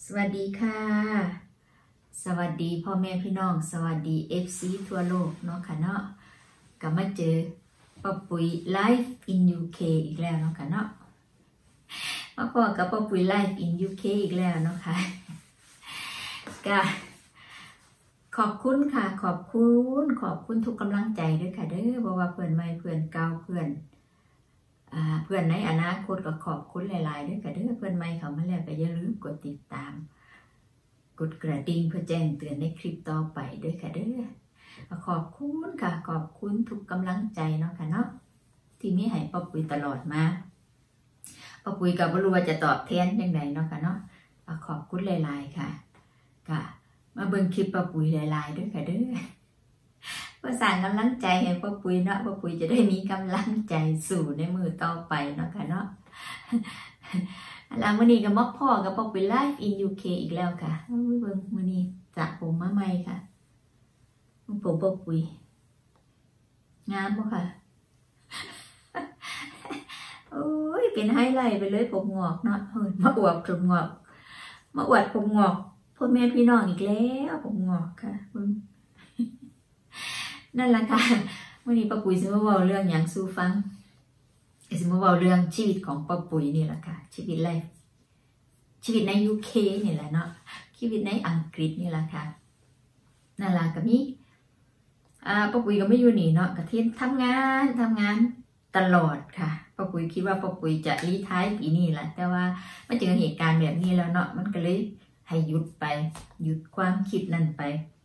สวัสดีค่ะสวัสดีพ่อแม่พี่น้องสวัสดี FC ทั่วโลกเนาะค่ะเนาะกลับมาเจอป้าปุ๋ย Live in UK อีกแล้วเนาะค่ะเนาะมาพบกับป้าปุ๋ย Live in UK อีกแล้วเนาะค่ะก็ขอบคุณค่ะขอบคุณทุกกำลังใจด้วยค่ะเด้อเพราะว่าเพื่อนใหม่เพื่อนเก่าเพื่อนในอนาคตก็ขอบคุณหลายๆด้วยค่ะเด้อเพื่อนใหม่เขามาแล้วก็อย่าลืมกดติดตามกดกระดิ่งเพื่อแจ้งเตือนในคลิปต่อไปด้วยค่ะเด้อขอบคุณค่ะขอบคุณทุกกำลังใจเนาะค่ะเนาะที่มีให้ป้าปุ๋ยตลอดมาป้าปุ๋ยก็บ่รู้ว่าจะตอบแทนยังไงเนาะค่ะเนาะขอบคุณหลายๆค่ะก็มาเบิ่งคลิปป้าปุ๋ยหลายๆด้วยค่ะเด้อเพื่อสร้างกำลังใจให้ป้าปุ๋ยเนาะป้าปุ๋ยจะได้มีกำลังใจสู่ในมือต่อไปเนาะค่ะเนาะแล้วมื้อนี้ก็มาพ่อกับป้าปุ๋ย Live in UK อีกแล้วค่ะเบิ่งมื้อนี้สระผมมาใหม่ค่ะผมป้าปุ๋ยงามบ่ค่ะโอ้ยเป็นไฮไลท์ไปเลยผมงอกเนาะมาอวดผมงอกมาอวดผมงอกพ่อแม่พี่น้องอีกแล้วผมงอกค่ะนั่นแหละค่ะวันนี้ป้าปุ๋ยจะมาเล่าเรื่องอย่างสู้ฟังจะมาเล่าเรื่องชีวิตของป้าปุ๋ยนี่แหละค่ะชีวิตใน UK นี่แหละเนาะชีวิตในอังกฤษนี่แหละค่ะนั่นแหละกับนี้ป้าปุ๋ยก็ไม่อยู่นี่เนาะกะเทียนทำงานตลอดค่ะป้าปุ๋ยคิดว่าป้าปุ๋ยจะรีไทร์ปีนี้แหละแต่ว่ามาเจอเหตุการณ์แบบนี้แล้วเนาะมันก็เลยให้หยุดความคิดนั่นไป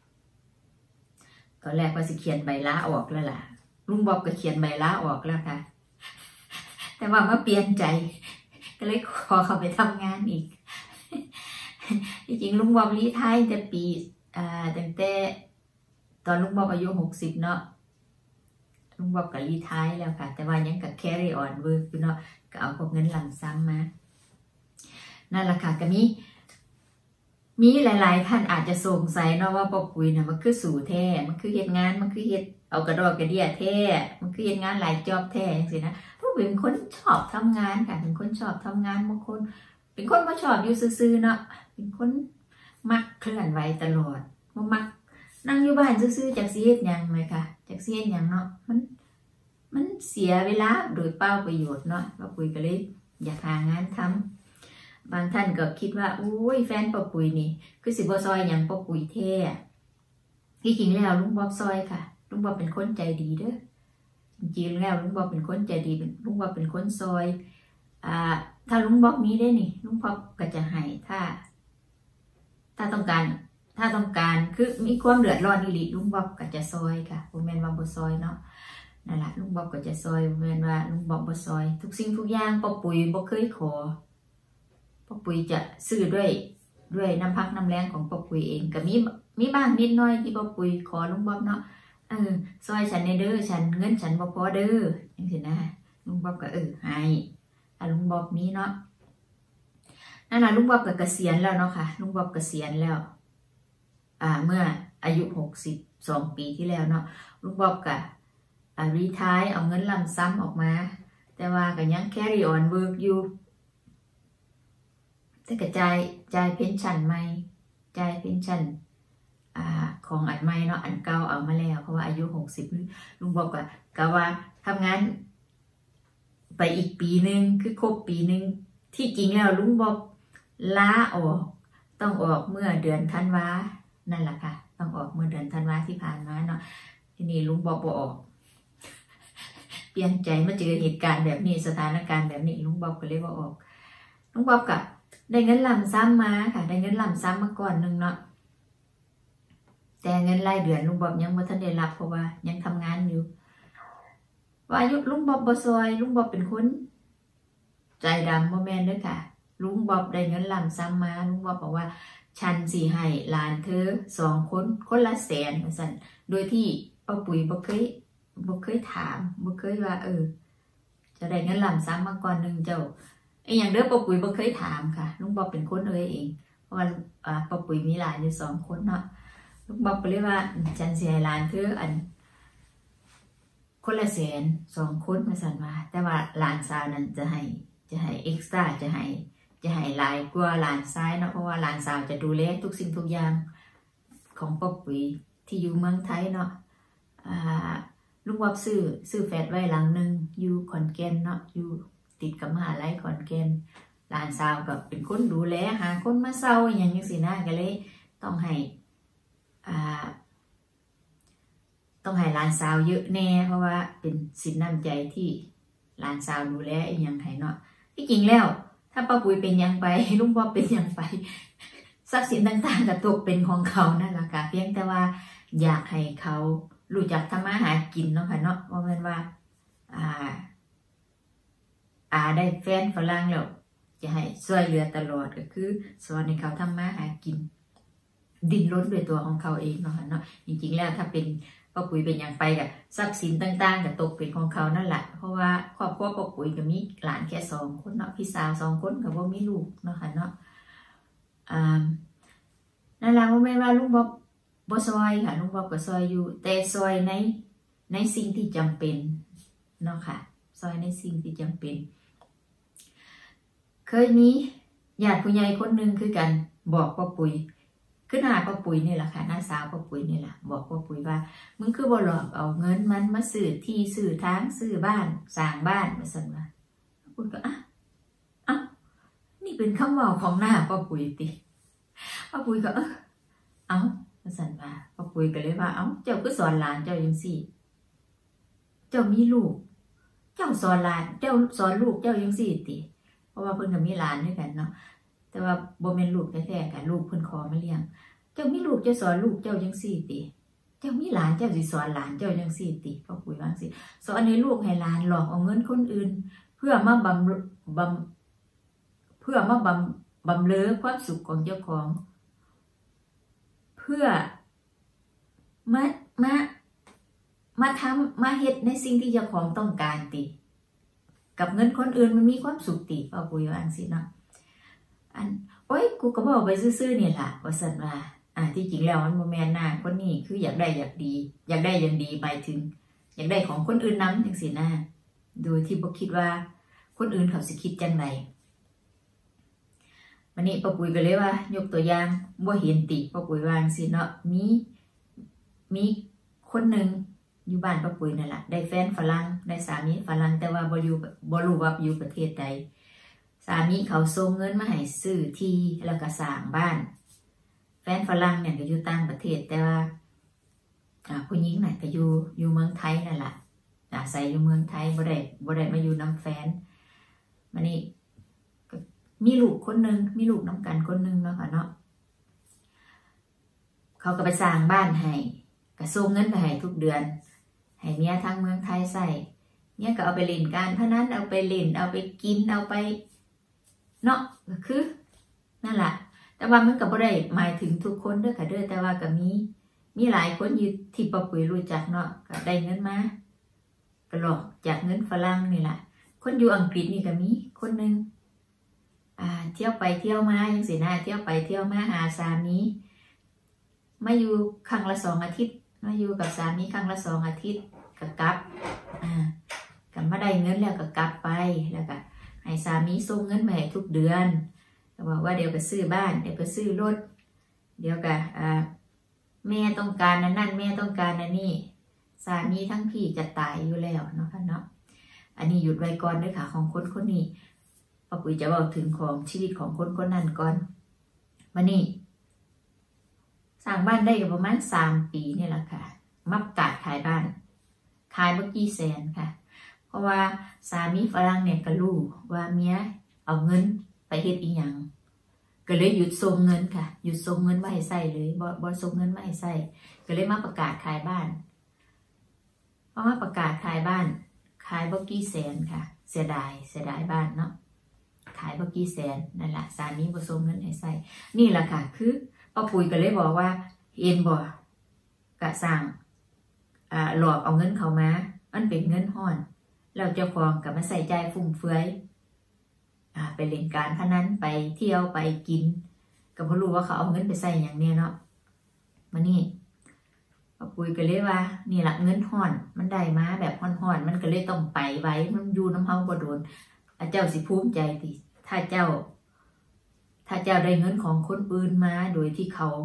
ตอนแรกว่าสิเขียนใบลาออกแล้วล่ะลุงบ๊อบก็เขียนใบลาออกแล้วค่ะแต่ว่ามาเปลี่ยนใจก็เลยขอเขาไปทำงานอีกจริงๆลุงบ๊อบรีไทร์แต่ปีตั้งแต่ตอนลุงบ๊อบอายุ60เนาะลุงบ๊อบก็รีไทร์แล้วค่ะแต่ว่ายังกับ carry on work อยู่เนาะก็เอาพวกเงินหลังซ้ำมานั่นแหละค่ะก็มีหลายๆท่านอาจจะสงสัยเนาะว่าป้าปุ๋ยนะมันคือสู่แท้มันคือเฮ็ดงานมันคือเฮ็ดเอากระดอกกระเดี่ยแท้มันคือเฮ็ดงานหลายจอบแท้จังซี่นะป้าปุ๋ยเป็นคนชอบทำงานค่ะเป็นคนชอบทำงานบางคนเป็นคนบ่ชอบอยู่ซื่อๆเนาะเป็นคนมักเคลื่อนไหวตลอดบ่มักนั่งอยู่บ้านซื่อๆจักสิเฮ็ดหยังไหมค่ะจักสิเฮ็ดหยังเนาะมันเสียเวลาโดยเปล่าประโยชน์เนาะป้าปุ๋ยก็เลยอยากหางานทำบางท่านก็คิดว่าอุ้ยแฟนป้าปุ๋ยนี่คือสิบ่ซอยอย่างป้าปุ๋ยแท้ที่จริงแล้วลุงบ๊อบซอยค่ะลุงบ๊อบเป็นคนใจดีเด้อจริงๆแล้วลุงบ๊อบเป็นคนใจดีลุงบ๊อบเป็นคนซอยถ้าลุงบ๊อบมีได้นี่ลุงบ๊อบก็จะให้ถ้าต้องการคือมีความเดือดร้อนอีหลีลุงบ๊อบก็จะซอยค่ะบ่แม่นว่าบ่ซอยเนาะนั่นล่ะลุงบ๊อบก็จะซอยบ่แม่นว่าลุงบ๊อบบ่ซอยทุกสิ่งทุกอย่างป้าปุ๋ยบ่เคยขอป้าปุ๋ยจะซื้อด้วยน้ำพักน้ำแรงของป้าปุ๋ยเองก็มีบ้างนิดหน่อยที่ป้าปุ๋ยขอลุงบ๊อบเนาะซอยฉันในเด้อเงินฉันบ่พอเด้อจังซี่นะลุงบ๊อบก็ให้ลุงบ๊อบมีเนาะนั่นน่ะลุงบ๊อบก็เกษียณแล้วเนาะค่ะลุงบ๊อบเกษียณแล้วเมื่ออายุ62ปีที่แล้วเนาะลุงบ๊อบก็รีไทร์เอาเงินลำซ้ำออกมาแต่ว่าก็ยัง carry on work อยู่แต่กระจายเพนชั่นใหม่จ่ายเพนชั่นของอันใหม่เนาะอันเก่าเอามาแล้วเพราะว่าอายุ60ลุงบอกก็ว่าทำงานไปอีกปีนึงคือครบปีนึงที่จริงแล้วลุงบอกลาออกต้องออกเมื่อเดือนธันวานั่นแหละค่ะต้องออกเมื่อเดือนธันวาที่ผ่านมาเนาะทีนี้ลุงบอกบ่ออกเปลี่ยนใจมาเจอเหตุการณ์แบบนี้สถานการณ์แบบนี้ลุงบอกก็เลยว่าออกลุงบอกกับได้เงินลำซ้ำมาค่ะได้เงินลำซ้ำมาก่อนนึงเนาะแต่เงินรายเดือนลุงบ๊อบยังไม่ทันได้รับเพราะว่ายังทำงานอยู่ว่าอายุลุงบ๊อบบ่ซอยลุงบ๊อบเป็นคนใจดำบ่แม่นเด้อค่ะลุงบ๊อบได้เงินลำซ้ำมาลุงบ๊อบบอกว่าฉันสิให้หลานเธอ2คนละแสนว่าซั่นโดยที่ป้าปุ๋ยบ่เคยถามบ่เคยว่าจะได้เงินลำซ้ำมาก่อนนึงเจ้าอย่างเด้อป้าปุ๋ยบ่เคยถามค่ะลุงบ๊อบเป็นคนเองเพราะว่าป้าปุ๋ยมีหลานอยู่2คนเนาะลุงบ๊อบก็เลยว่าฉันสิให้หลานเธอคนละแสน2คนมาสั่นว่าแต่ว่าหลานสาวนั้นจะให้เอ็กซ์ตร้าจะจะให้หลายกว่าหลานซ้ายเนาะเพราะว่าหลานสาวจะดูแลทุกสิ่งทุกอย่างของป้าปุ๋ยที่อยู่เมืองไทยเนาะลุงวับซื้อแฟลตไว้หลังหนึ่งอยู่ขอนแก่นเนาะอยู่ติดกับมหาลัยขอนแก่นหลานสาวก็เป็นคนดูแลหาคนมาเซาอย่างนี้สินะก็เลยต้องให้หลานสาวเยอะแน่เพราะว่าเป็นสินน้ำใจที่หลานสาวดูแลอย่างไห้เนาะที่จริงแล้วถ้าป้าปุ๋ยเป็นยังไปลุงวับเป็นยังไปทรัพย์สินต่างๆก็ตกเป็นของเขานั่นแหละค่ะเพียงแต่ว่าอยากให้เขารู้จักทำมาหากินเนาะค่ะเนาะว่าเป็นว่าได้แฟนฝรั่งแล้วจะให้ช่วยเหลือตลอดก็คือสอนให้เขาทำมาหากินดิ้นรนด้วยตัวของเขาเองเนาะค่ะเนาะจริงๆแล้วถ้าเป็นป้าปุ๋ยเป็นอย่างไปกับทรัพย์สินต่างๆก็ตกเป็นของเขานั่นแหละเพราะว่าครอบครัวป้าปุ๋ยก็มีหลานแค่2 คนเนาะพี่สาว2 คนกับว่ามีลูกเนาะค่ะเนาะนั่นแหละว่าไม่ว่าลุงบ๊อบบ่ซอยค่ะลุงบ๊อบก็ซอยอยู่แต่ซอยในสิ่งที่จำเป็นเนาะค่ะซอยในสิ่งที่จำเป็นเคยมีญาติผู้ใหญ่คนหนึ่งคือกันบอกป้าปุ๋ยขึ้นหาป้าปุ๋ยนี่แหละค่ะน้าสาวป้าปุ๋ยนี่แหละบอกป้าปุ๋ยว่ามึงคือบ่หลอกเอาเงินมันมาซื้อที่ซื้อทางซื้อบ้านสร้างบ้านมาสั่นว่าป้าปุ๋ยก็นี่เป็นคำบอกของหน้าป้าปุ๋ยติป้าปุ๋ยก็มาสั่นว่าป้าปุ๋ยก็เลยว่าเจ้าก็สอนหลานเจ้ายังสี่เจ้ามีลูกเจ้าสอนหลานเจ้าสอนลูกเจ้ายังสี่ติเพราะว่าเพิ่นก็มีหลานด้วยกันเนาะแต่ว่าบ่แม่นลูกแท้ๆกันลูกเพิ่นขอมาเลี้ยงเจ้ามีลูกเจ้าสอนลูกเจ้ายังสี่ติเจ้ามีหลานเจ้าสิสอนหลานเจ้ายังสี่ติป้าปุ๋ยว่าสิสอนให้ลูกให้หลานหลอกเอาเงินคนอื่นเพื่อมาบำเรอความสุขของเจ้าของเพื่อมาทำมาเฮ็ดในสิ่งที่เจ้าของต้องการติกับเงินคนอื่นมันมีความสุขติป้าปุ๋ยว่าสิเนาะโอ้ยกูก็บอกไปซื่อๆนี่แหละว่าสันว่าที่จริงแล้วมันโมแมนหน้าคนนี้คืออยากได้อยากดีอยากได้อย่างดีหมายถึงอยากได้ของคนอื่นนำจังสินะโดยที่บ่คิดว่าคนอื่นเขาสิคิดจังไดวันนี้ป้าปุ๋ยก็เลยว่ายกตัวอย่างบ่เห็นติป้าปุ๋ยวางสิเนาะมีคนหนึ่งอยู่บ้านป้าปุ๋ยนั่นแหละได้แฟนฝรั่งได้สามีฝรั่งแต่ว่าบ่รู้ว่าอยู่ประเทศใดสามีเขาส่งเงินมาให้ซื้อที่แล้วก็สร้างบ้านแฟนฝรั่งเนี่ยก็อยู่ต่างประเทศแต่ว่าผู้หญิงน่ะก็อยู่เมืองไทยนั่นแหละอาศัยอยู่เมืองไทยบ่ได้มาอยู่น้ำแฟนวันนี้มีลูกคนหนึ่งมีลูกน้ำกันคนหนึ่งเนาะค่ะเนาะเขาก็ไปสร้างบ้านให้ก็ส่งเงินไปให้ทุกเดือนให้เมียทางเมืองไทยใส่เมียก็เอาไปเล่นการพนันเอาไปเล่นเอาไปกินเอาไปเนาะก็คือนั่นแหละแต่ว่ามันก็บ่ได้หมายถึงทุกคนเด้อค่ะเด้อแต่ว่าก็มีหลายคนอยู่ที่ป้าปุ๋ยรู้จักเนาะก็ได้เงินมาก็หลอกจากเงินฝรั่งนี่แหละคนอยู่อังกฤษนี่ก็มีคนหนึ่งเที่ยวไปเที่ยวมายังสินะเที่ยวไปเที่ยวมาหาสามีมาอยู่ครั้งละ2 อาทิตย์มาอยู่กับสามีครั้งละ2 อาทิตย์ก็กลับกับมาได้เงินแล้วก็กลับไปแล้วก็ให้สามีส่งเงินมาให้ทุกเดือนก็บอกว่าเดี๋ยวก็ซื้อบ้านเดี๋ยวก็ซื้อรถเดี๋ยวก็แม่ต้องการนั่นแม่ต้องการนี่สามีทั้งพี่จะตายอยู่แล้วเนาะค่ะเนาะอันนี้หยุดไว้ก่อนด้วยค่ะของคนนี้ป้าปุ๋ยจะบอกถึงของชีวิตของคนนั้นก่อนมานี่สร้างบ้านได้ประมาณ3 ปีนี่แหละค่ะมักกะขายบ้านขายเมื่อกี้แสนค่ะเพราะว่าสามีฝรั่งเนี่ยก็รู้ว่าเมียเอาเงินไปเฮ็ดอีหยังก็เลยหยุดส่งเงินค่ะหยุดส่งเงินมาให้ใส่เลยบ่ส่งเงินมาให้ใส่ก็เลยมาประกาศขายบ้านเพราะว่าประกาศขายบ้านขายบ่กี่แสนค่ะเสียดายบ้านเนาะขายบ่กี่แสนนั่นแหละสามีบ่ส่งเงินให้ใส่นี่แหละค่ะคือป้าปุ๋ยก็เลยบอกว่าเอ็นบ่กะสั่งหลอกเอาเงินเขามามันเป็นเงินห่อนแล้วเจ้าของกับมาใส่ใจฟุ่มเฟือยไปเล่นการพนันไปเที่ยวไปกินก็บ่รู้ว่าเขาเอาเงินไปใส่อย่างเนี้ยเนาะมานี่ป้าปุ๋ยก็เลยว่านี่แหละเงินห่อนมันได้มาแบบห่อนมันก็เลยต้องไปไว้มันอยู่น้ำเฮาบ่โดนเจ้าสิภูมิใจติถ้าเจ้าถ้าเจ้าได้เงินของคนอื่นมาโดยที่เขา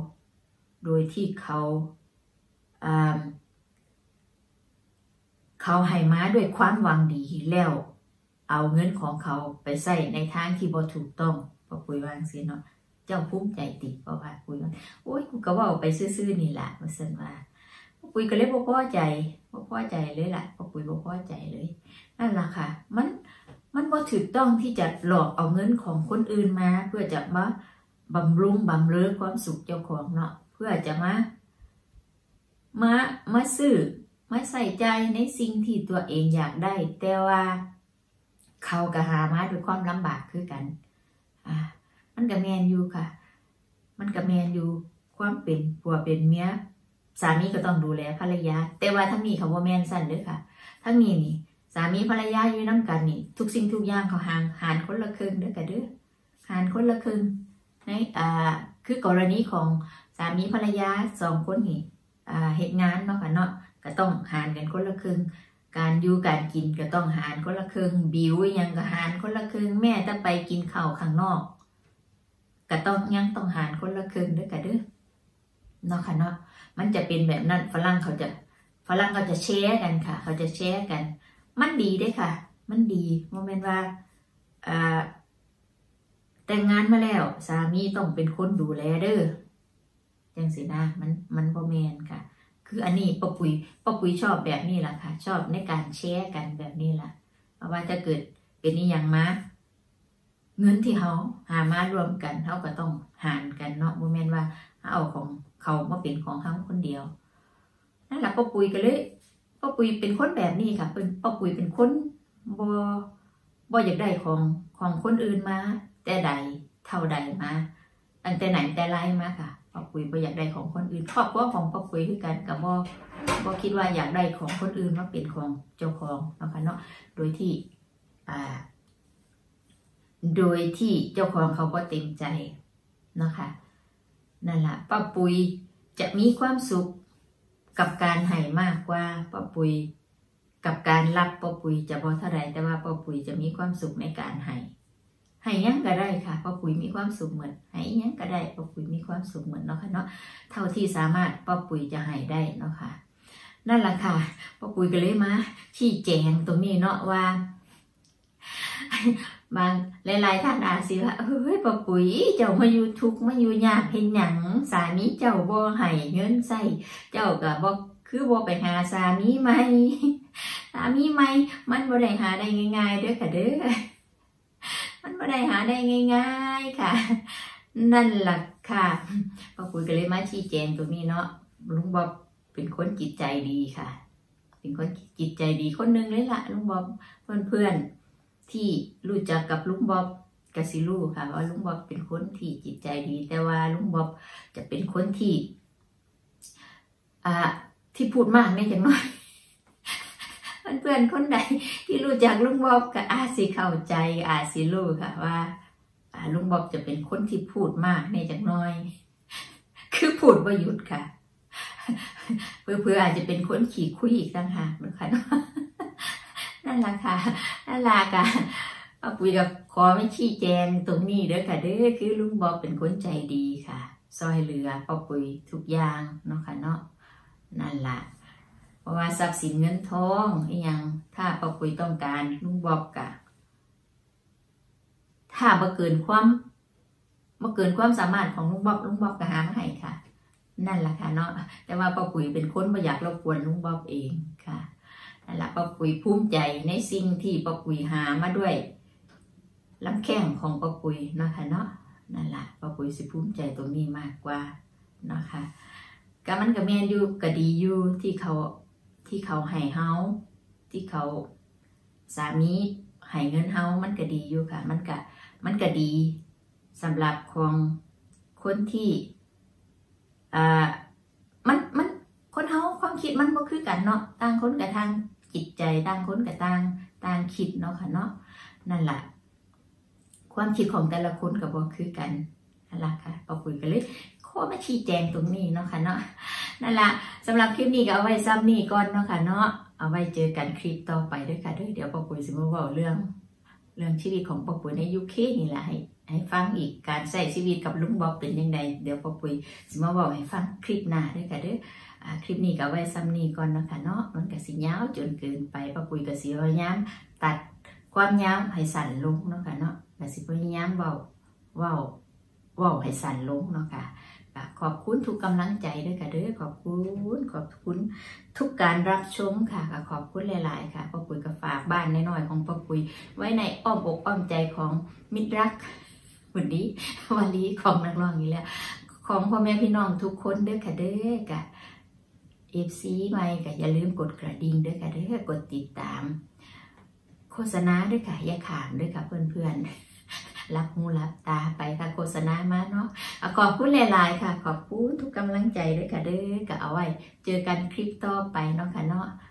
เขาให้มาด้วยความหวังดีแล้วเอาเงินของเขาไปใส่ในทางที่บ่ถูกต้องป้าปุ๋ยวาจั่งซี้เนาะเจ้าภูมิใจติป้าปุ๋ยว่าโอ๊ยกูก็เว้าไปซื่อๆนี่ล่ะว่าซั่นว่าป้าปุ๋ยก็เลยบ่พอใจเลยล่ะป้าปุ๋ยบ่พอใจเลยนั่นล่ะค่ะมันบ่ถูกต้องที่จะหลอกเอาเงินของคนอื่นมาเพื่อจะมาบำรุงบำเรอความสุขเจ้าของเนาะเพื่อจะมาซื้อมาใส่ใจในสิ่งที่ตัวเองอยากได้แต่ว่าเขาก็หามาด้วยความลำบากคือกันมันก็แมนอยู่ค่ะมันก็แมนอยู่ความเป็นผัวเป็นเมียสามีก็ต้องดูแลภรรยาแต่ว่าทั้งนี้เขาบ่แมนสั่นเด้อค่ะทั้งนี้นี่สามีภรรยาอยู่นำกันนี่ทุกสิ่งทุกอย่างเขาหารคนละครึ่งเด้อค่ะเด้อหารคนละครึ่งในคือกรณีของสามีภรรยา2คนนี่เฮ็ดงานเนาะค่ะเนาะก็ต้องหารกันคนละครึ่งการอยู่การกินก็ต้องหารคนละครึ่งบิวยังก็หารคนละครึ่งแม่ถ้าไปกินข้าวข้างนอกก็ต้องหารคนละครึ่งด้วยกันเด้อเนาะค่ะเนาะมันจะเป็นแบบนั้นฝรั่งเขาจะแชร์กันค่ะเขาจะแชร์กันมันดีได้ค่ะมันดีโมเมนต์ว่าแต่งงานมาแล้วสามีต้องเป็นคนดูแลเด้อจังสินะมันบ่แม่นค่ะคืออันนี้ป้าปุ๋ยชอบแบบนี้ล่ะค่ะชอบในการแชร์กันแบบนี้ล่ะเพราะว่าถ้าเกิดเป็นนี่อย่างมาเงินที่เขาหามารวมกันเขาก็ต้องหารกันเนาะโมเมนต์ว่าเอาของเขามาเป็นของเขาคนเดียวนั่นแหละป้าปุ๋ยก็เลยป้าปุ๋ยเป็นคนแบบนี้ค่ะเป็นป้าปุ๋ยเป็นคนบ่อยากได้ของคนอื่นมาแต่ใดเท่าใดมาตั้งแต่ไหนแต่ไรมาค่ะป้าปุ๋ยบ่อยากได้ของคนอื่นครอบครัวของป้าปุ๋ยคือกันกับบ่คิดว่าอยากได้ของคนอื่นมาเป็นของเจ้าของนะคะเนาะโดยที่เจ้าของเขาก็เต็มใจเนาะค่ะนั่นแหละป้าปุ๋ยจะมีความสุขกับการให้มากกว่าป้าปุ๋ยกับการรับป้าปุ๋ยจะบ่เท่าไรแต่ว่าป้าปุ๋ยจะมีความสุขในการให้ยังก็ได้ค่ะป้าปุ๋ยมีความสุขเหมือนให้ยังก็ได้ป้าปุ๋ยมีความสุขเหมือนเนาะค่ะเนาะเท่าที่สามารถป้าปุ๋ยจะให้ได้เนาะค่ะนั่นแหละค่ะป้าปุ๋ยก็เลยมาชี้แจงตรงนี้เนาะว่าบางหลายๆท่านอาจสิว่าเฮ้ยป้าปุ๋ยเจ้ามาอยู่ทุกข์มาอยู่ยากเฮ็ดหยังสามีเจ้าบ่ให้เงินใช้เจ้าก็บ่คือบ่ไปหาสามีใหม่มันบ่ได้หาได้ง่ายๆเด้อค่ะเด้อมันบ่ได้หาได้ง่ายๆค่ะนั่นล่ะค่ะป้าปุ๋ยก็เลยมาชี้แจงตรงนี้เนาะลุงบ๊อบเป็นคนจิตใจดีค่ะเป็นคนจิตใจดีคนนึงเลยล่ะลุงบ๊อบเพื่อนที่รู้จักกับลุงบ๊อบกสิรู้ค่ะว่าลุงบ๊อบเป็นคนที่จิตใจดีแต่ว่าลุงบ๊อบจะเป็นคนที่พูดมากไม่จังน้อยเพื่อนคนใดที่รู้จักลุงบ๊อบก็อาจสิเข้าใจอาจสิรู้ค่ะว่าลุงบ๊อบจะเป็นคนที่พูดมากในจังน้อยคือพูดบ่หยุดค่ะเพื่ออาจจะเป็นคนขี้คุยอีกต่างหากนะคะนั่นแหละค่ะป้าปุ๋ยกับขอไม่ชี้แจงตรงนี้เด้อค่ะเด้อคือลุงบ๊อบเป็นคนใจดีค่ะซอยเหลือป้าปุ๋ยทุกอย่างเนาะค่ะเนาะนั่นแหละเพราะว่าทรัพย์สินเงินทองอย่างถ้าป้าปุ๋ยต้องการลุงบ๊อบกะถ้าบ่เกินความสามารถของลุงบ๊อบก็หามาให้ค่ะนั่นแหละค่ะเนาะแต่ว่าป้าปุ๋ยเป็นคนบ่อยากรบกวนลุงบ๊อบเองค่ะนั่นแหละป้าปุ๋ยภูมิใจในสิ่งที่ป้าปุ๋ยหามาด้วยลำแข้งของป้าปุ๋ยนะคะเนาะนั่นแหละป้าปุ๋ยสิภูมิใจตรงนี้มากกว่านะคะก็มันก็แม่นอยู่ก็ดีอยู่ที่เขาให้เฮาที่เขาสามีให้เงินเฮามันก็ดีอยู่ค่ะมันก็ดีสำหรับของคนที่มันคนเฮาความคิดมันบ่คือกันเนาะต่างคนกับทางจิตใจต่างคนกับต่างคิดเนาะค่ะเนาะนั่นแหละความคิดของแต่ละคนก็บ่คือกันนั่นแหละค่ะป้าปุ๋ยก็เลยขอมาชี้แจงตรงนี้เนาะค่ะเนาะนั่นแหละสำหรับคลิปนี้ก็เอาไว้ซ้ำนี่ก่อนเนาะค่ะเนาะเอาไว้เจอกันคลิปต่อไปด้วยค่ะเดี๋ยวป้าปุ๋ยสิมาเว้าเรื่องเรื่องชีวิตของป้าปุ๋ยในยูเคนี่แหละให้ฟังอีกการใช้ชีวิตกับลุงบ๊อบเป็นยังไงเดี๋ยวป้าปุ๋ยสิมาบอกให้ฟังคลิปหน้าด้วยค่ะเด้อคลิปนี้ก็ไว้ซ้ำนี้ก่อนนะคะเนาะมันก็สิยาวจนเกินไปป้าปุ๋ยก็สิพยายามตัดความยาวให้สั้นลงเนาะค่ะเนาะก็สิพยายามเว้าให้สั้นลงเนาะค่ะขอบคุณทุกกำลังใจด้วยค่ะเด้อขอบคุณทุกการรับชมค่ะขอบคุณหลายๆค่ะป้าปุ๋ยก็ฝากบ้านน้อยๆของป้าปุ๋ยไว้ในอ้อมอกอ้อมใจของมิตรรักวันนี้ของนักร้องนี้แล้วของพ่อแม่พี่น้องทุกคนเด้อค่ะเด้อค่ะFC ใหม่ก็อย่าลืมกดกระดิ่งด้วยค่ะเด้อกดติดตามโฆษณาด้วยค่ะอย่าขามด้วยค่ะเพื่อนๆรับหูรับตาไปค่ะโฆษณามาเนาะขอบคุณหลายๆค่ะขอบคุณทุกกำลังใจด้วยค่ะเด้อก็เอาไว้เจอกันคลิปต่อไปเนาะค่ะเนาะ